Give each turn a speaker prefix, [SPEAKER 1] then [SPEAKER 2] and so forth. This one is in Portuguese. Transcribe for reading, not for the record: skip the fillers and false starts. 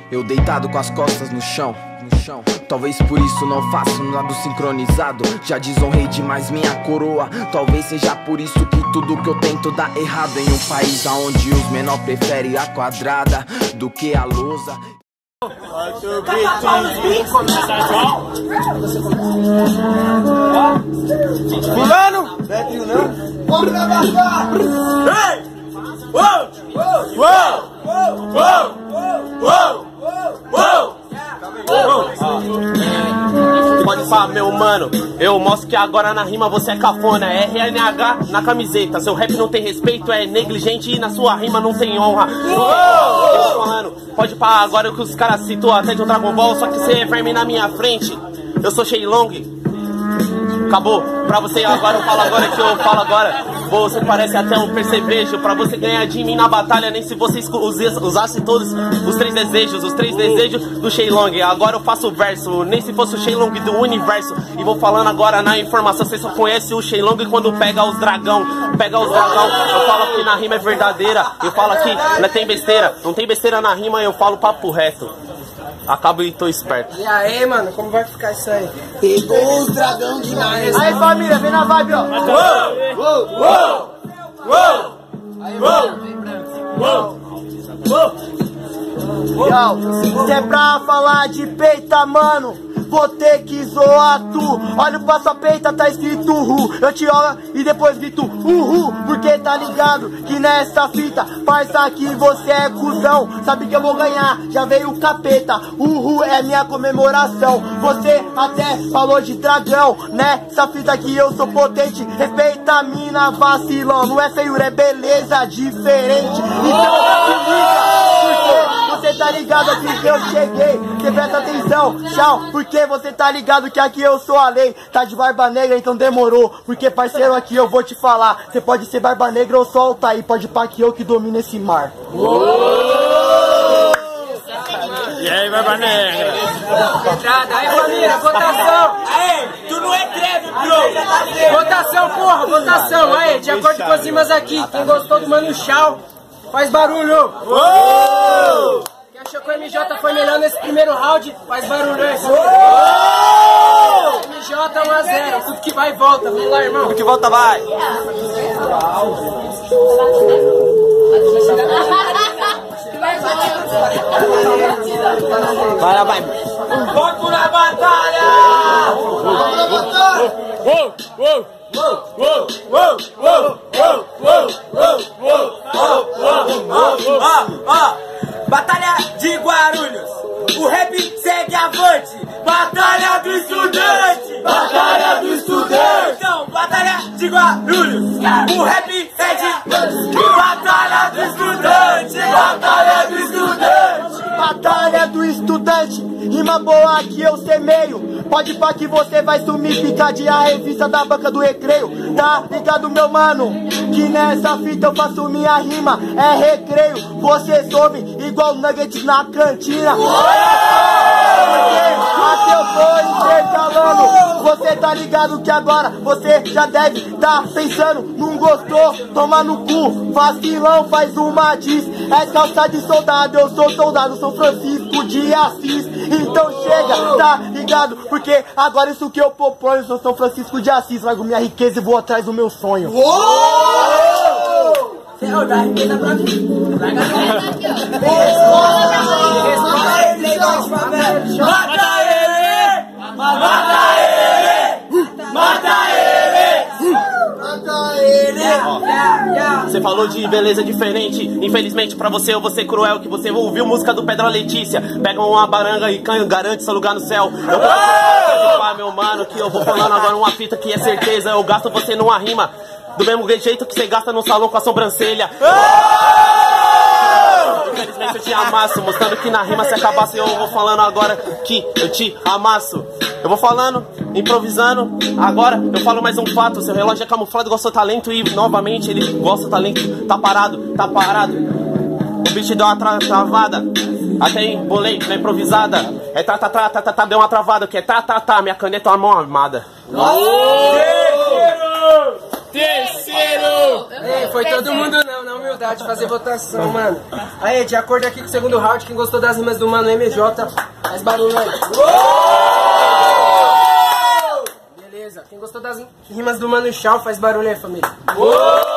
[SPEAKER 1] Eu deitado com as costas no chão. Talvez por isso não faço nada sincronizado. Já desonrei demais minha coroa. Talvez seja por isso que tudo que eu tento dá errado. Em um país onde os menor preferem a quadrada do que a lousa.
[SPEAKER 2] Fulano! Betrio não? Vamos abraçar! Ei! Uou! Uou! Uou! Uou! Uou!
[SPEAKER 3] Pode falar, meu mano. Eu mostro que agora na rima você é cafona. É RNH na camiseta. Seu rap não tem respeito, é negligente e na sua rima não tem honra. Falando, pode falar agora que os caras citou até de um Dragon Ball. Só que você é verme na minha frente. Eu sou Shenlong. Acabou. Pra você agora, eu falo agora que eu falo agora. Você parece até um percevejo. Pra você ganhar de mim na batalha, nem se você usasse todos os três desejos do Shenlong. Agora eu faço o verso, nem se fosse o Shenlong do universo. E vou falando agora na informação, você só conhece o Shenlong quando pega os dragão. Eu falo que na rima é verdadeira. Eu falo aqui, não tem besteira. Não tem besteira na rima, eu falo papo reto. Acabo e tô esperto.
[SPEAKER 2] E aí, mano, como vai ficar isso aí? Pegou os dragão de nós. Aí, família, vem na vibe, ó. Uou! Uou! Uou! Aí, uou! Uou! Se é pra falar de peita, mano, vou ter que zoar tu. Olha pra sua peita, tá escrito eu te olho e depois grito porque tá ligado que nessa fita, parça, aqui você é cuzão. Sabe que eu vou ganhar, já veio o capeta. É minha comemoração. Você até falou de dragão, né? Essa fita aqui eu sou potente. Respeita a mina, vacilão. Não é feiura, é beleza diferente. Então se liga, porque você tá ligado aqui que eu cheguei. Você presta atenção, tchau, porque você tá ligado que aqui eu sou a lei. Tá de barba negra, então demorou. Porque parceiro, aqui eu vou te falar. Você pode ser barba negra ou só Altair. Pode pá que eu que domino esse mar.
[SPEAKER 3] E aí, barba negra?
[SPEAKER 2] Aí, família, votação. Aí, tu não é credo, bro. Votação, porra, votação. Aí, de acordo com as rimas aqui, quem gostou do Mano Chao, faz barulho. Quem achou que o MJ foi melhor nesse primeiro round, faz barulho aí. MJ 1-0, tudo que vai e volta. Vamos lá, irmão.
[SPEAKER 3] Tudo que volta vai. Vai.
[SPEAKER 2] Foco na batalha! Batalha de Guarulhos, o rap segue avante. Batalha do estudante, batalha do estudante. Então, batalha de Guarulhos, o rap segue batalha do estudante, batalha do estudante. Batalha do estudante, rima boa que eu semeio. Pode pá que você vai sumir, ficar de a revista da banca do recreio. Tá ligado, meu mano? Que nessa fita eu faço minha rima, é recreio. Você soube igual nuggets na cantina. Aqui eu tô intercalando. Você tá ligado que agora você já deve tá pensando. Não gostou? Toma no cu. Vacilão, faz uma diz. É calça de soldado, eu sou soldado, sou Francisco de Assis. Então chega, tá ligado? Porque agora isso que eu proponho, sou São Francisco de Assis. Largo minha riqueza e vou atrás do meu sonho. Não, dá riqueza pra mim. Mata ele! Mata ele! Mata ele! Mata ele!
[SPEAKER 3] Você falou de beleza diferente. Infelizmente pra você eu vou ser cruel. Que você ouviu música do Pedra Letícia. Pega uma baranga e canho, garante seu lugar no céu. Eu vou meu mano, que eu vou falando agora uma fita que é certeza. Eu gasto você numa rima do mesmo jeito que você gasta no salão com a sobrancelha. Infelizmente eu te amasso, mostrando que na rima se acabasse. Eu vou falando agora que eu te amasso. Eu vou falando, improvisando. Agora eu falo mais um fato. Seu relógio é camuflado igual seu talento. E novamente ele gosta do talento. Tá parado. O bicho deu uma travada. Até embolei na improvisada. É tá, deu uma travada. Que é tá, minha caneta é uma mão armada. Terceiro!
[SPEAKER 4] Ei, foi todo mundo não, na humildade, fazer votação, mano. Aí, de acordo aqui com o segundo round, quem gostou das rimas do mano MJ, faz barulho aí. Beleza, quem gostou das rimas do mano Chau, faz barulho aí, família.